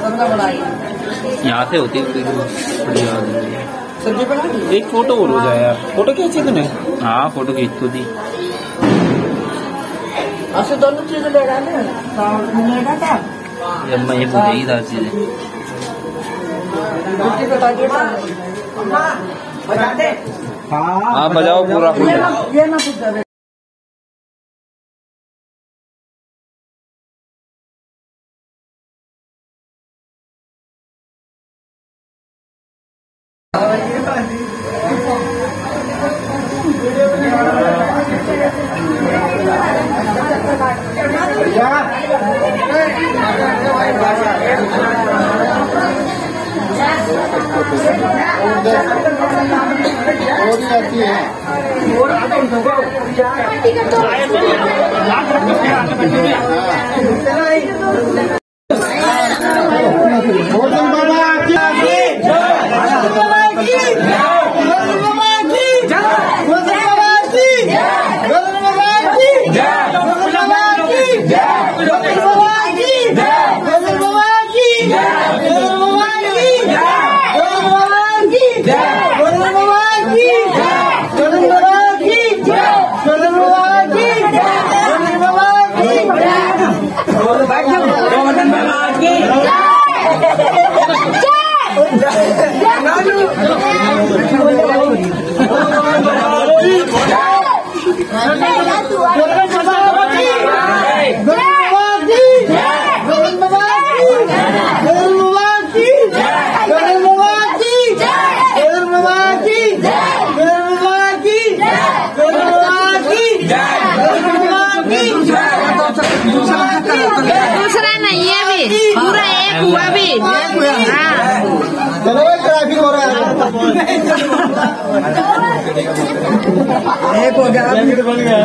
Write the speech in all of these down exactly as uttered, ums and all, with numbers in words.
यहाँ से होती सब्जी बना एक फोटो और हो जाए यार। फोटो खींची तूने? हाँ फोटो खींच तो दी। ऐसे दोनों चीजें ले डाले जब मैं ये पूछेगी हर चीजें बता दे। हाँ बजाओ पूरा फुल। ये ना पूछ दूसरा नहीं है अभी, पूरा एक हुआ भी। चलो ट्रैफिक हो रहा है। एक हो गया बन गया।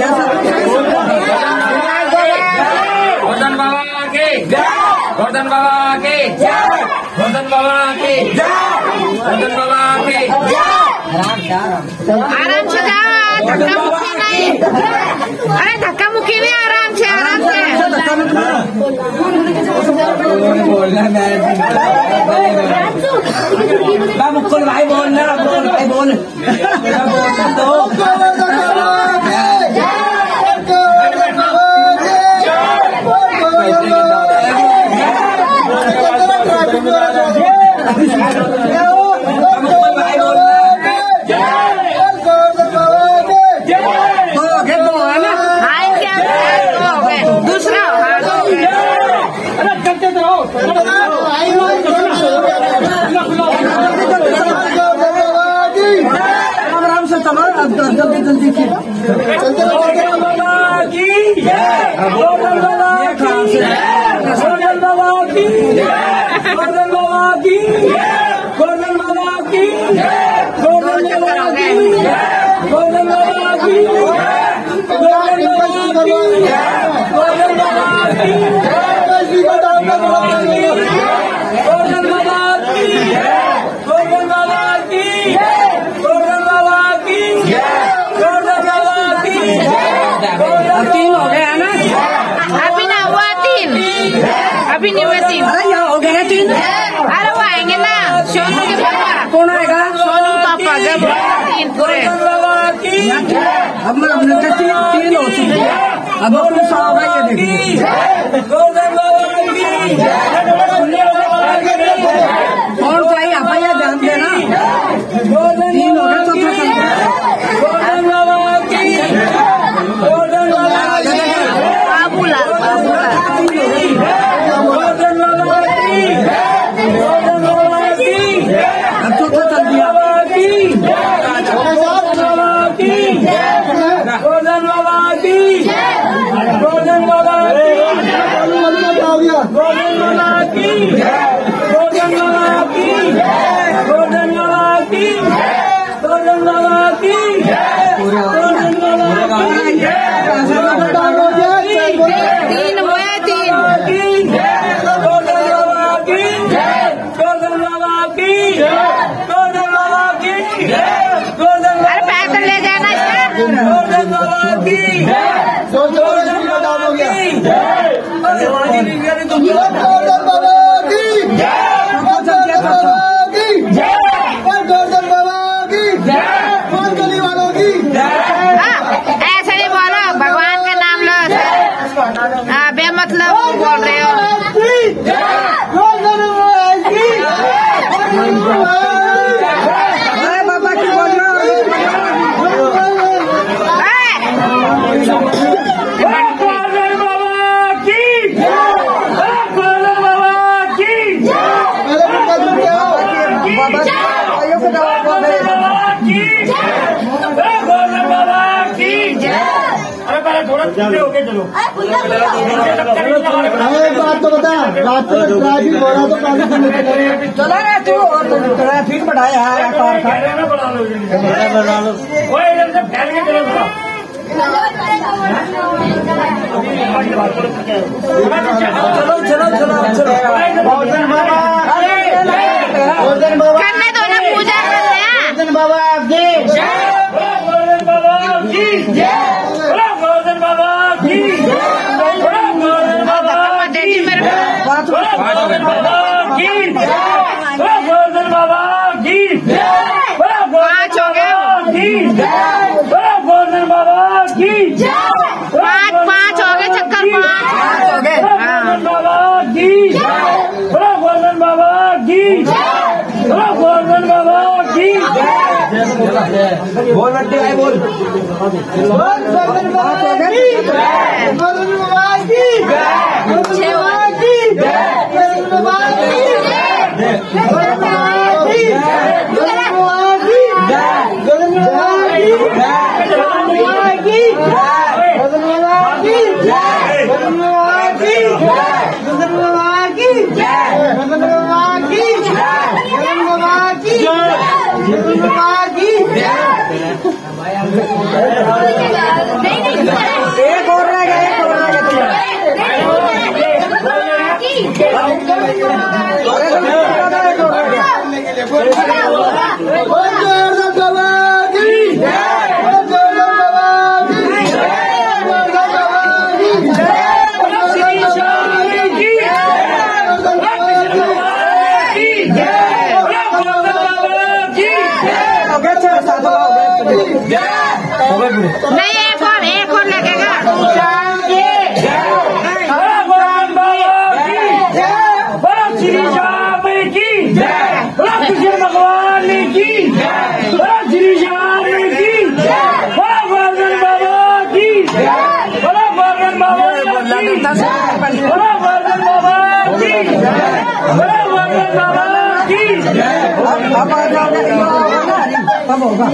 गोवर्धन बाबा के गोवर्धन बाबा के गोवर्धन बाबा के गोवर्धन बाबा के आराम से जाओ, धक्का मुक्की नहीं। अरे धक्का मुक्की नहीं, आराम से आराम से। मुक्कुल भाई बोलना, बोल भाई बोल। जल्दी जल्दी गोवर्धन बाबा की गोवर्धन बाबा की गोवर्धन बाबा की गोवर्धन बाबा की गोवर्धन बाबा की गोवर्धन बाबा की गोवर्धन बाबा की गोवर्धन बाबा की गोवर्धन बाबा की गोवर्धन बाबा की गोवर्धन बाबा की तीन हो गया ना? अभी ना हुआ तीन, अभी नहीं हुआ तीन। अरे यहाँ हो गया तीन। अरे वो आएंगे ना, सोनू के पापा। कौन आएगा? सोनू पापा। जब तीन पूरे अब मैं अपने तीन तीन हो चुके हैं। अब अपने सौ होगा ये देखिए। कौन तो आई आप यहाँ ध्यान देना। तीन हो गया तो बाबूलाल बाबूलाल अब तो चल दिया। गोवर्धन बाबा की गोवर्धन बाबा की गोवर्धन बाबा की गोवर्धन बाबा की गोवर्धन बाबा की गोवर्धन बाबा की गोवर्धन बाबा की तीन हुए तीन। गोवर्धन बाबा की गोवर्धन बाबा की गोवर्धन बाबा की गोवर्धन अरे पैदल ले जाना इसका। गोवर्धन बाबा की गोवर्धन बाबा की गोवर्धन बाबा की एक बात तो बता, रास्ते में ट्रैफिक हो रहा तो काफी समय चला रहा तू और ट्रैफिक बढ़ाया है कार का। चलो चलो चलो चलो करने दो ना, पूजा करने हैं। गोवर्धन बाबा की गोवर्धन बाबा की गोवर्धन बाबा की गोवर्धन बाबा देखिए मेरे को गोवर्धन बाबा की गोवर्धन बाबा की पाँच हो गए, गोवर्धन बाबा की पाँच पाँच हो गए, चक्कर पाँच हो गए। गोवर्धन बाबा की गोवर्धन बाबा की गोवर्धन बाबा की बोल बट्टे भाई बोल। गोवर्धन बाबा की गोवर्धन बाबा की छह हो गए। गोवर्धन बाबा की गोवर्धन बाबा की गोवर्धन बाबा की गोवर्धन बाबा की गोवर्धन बाबा की गोवर्धन बाबा की गोवर्धन बाबा की गोवर्धन बाबा की गोवर्धन बाबा की गोवर्धन बाबा की गोवर्धन बाबा की एक और रह गया, एक और रह नहीं, एक और एक और लगेगा। गोवर्धन बाबा की बड़ा श्री श्याम की बड़ा कृष्ण भगवान की बड़ा श्री श्याम की बड़ा गोवर्धन बाबा की बड़ा गोवर्धन बाबा की बड़ा गोवर्धन बाबा की बड़ा गोवर्धन बाबा की अब आ जाओ, कब होगा?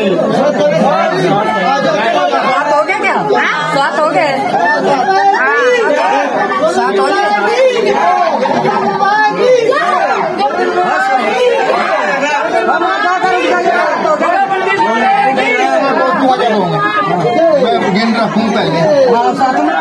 सात हो गए क्या? सात हो गए, सात हो गए। गिन रखूं पहले सात में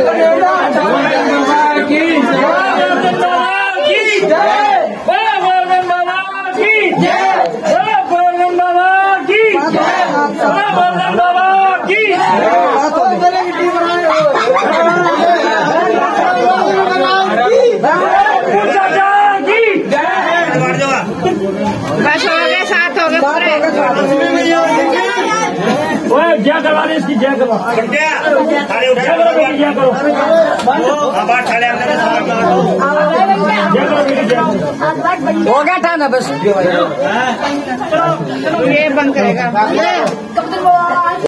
बस हो गए, सात हो गए पूरे। जय करवा दे इसकी, जय करवा जय करो बेटी, जय करो जय करो बेटी, जय करो। हो गया था ना बस। ये बंद करेगा।